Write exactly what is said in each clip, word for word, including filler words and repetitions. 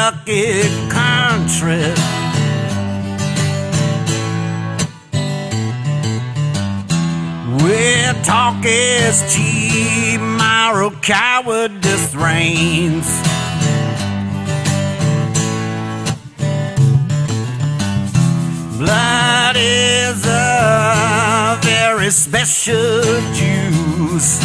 lucky country. Where talk is cheap, moral cowardice reigns. Blood is a very special juice.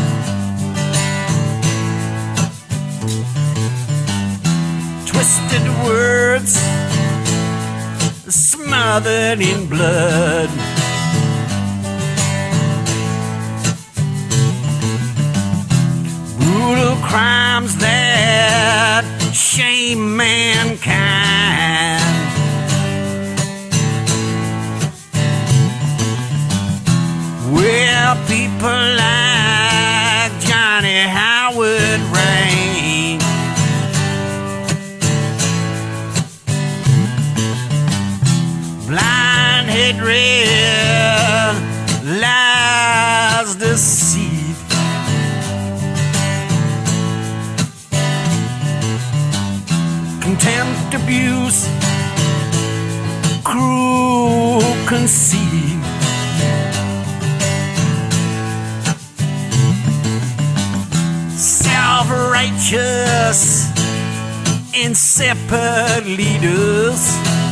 Twisted words smothered in blood. Brutal crimes that shame mankind. Where people like Johnny Howard reign. Blind hatred, lies, deceit. Contempt, abuse, cruel conceit. Self-righteous, insipid leaders.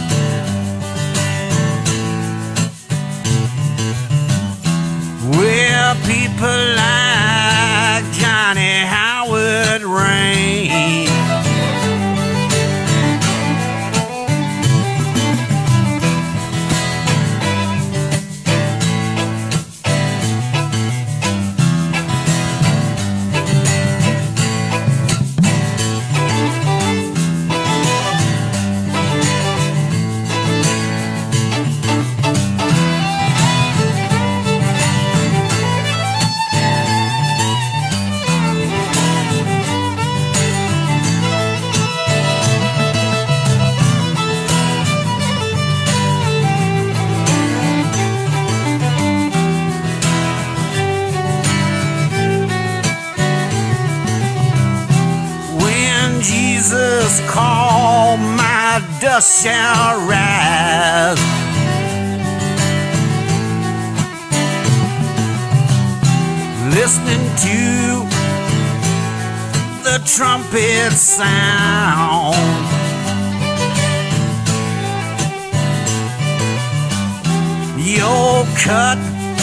Where people like Johnny Howard reign. Jesus call, my dust shall rise. Listening to the trumpet sound. Your cut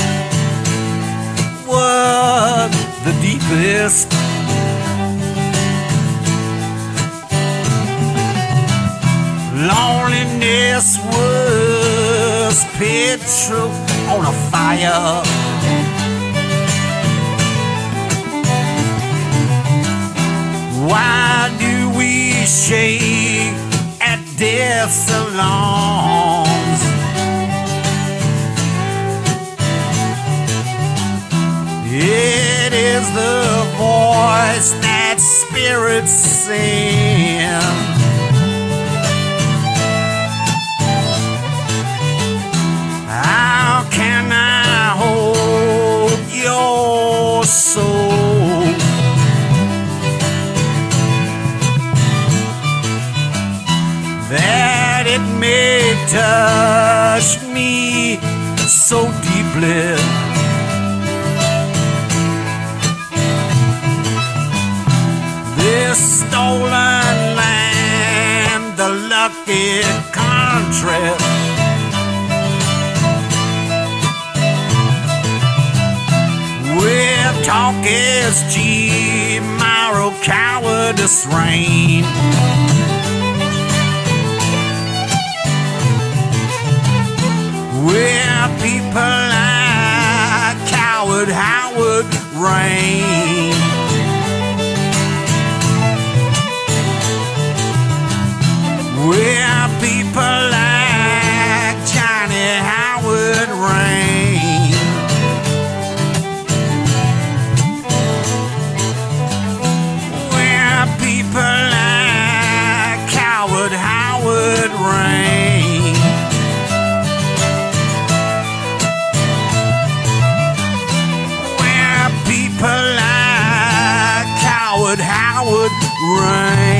was the deepest. Loneliness was petrol on a fire. Why do we shake at death's alarms? It is the voice that spirits sing. How can I hold your soul? That it may touch me so deeply. This stolen land, the lucky country. Where talk is cheap, moral cowardice reign. Where people like coward Howard reign. Where people like Johnny Howard reign. Where people like coward Howard reign. Where people like coward Howard reign.